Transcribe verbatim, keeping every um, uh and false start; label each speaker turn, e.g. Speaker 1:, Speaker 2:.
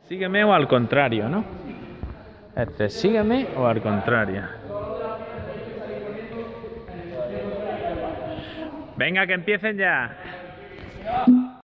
Speaker 1: Sígueme o al contrario, ¿no? Este, sígueme o al contrario. Venga, que empiecen ya.